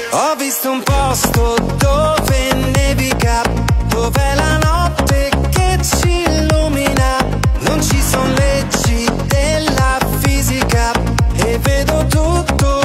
Ho visto un posto dove nevica, dove la notte che ci illumina. Non ci sono leggi della fisica e vedo tutto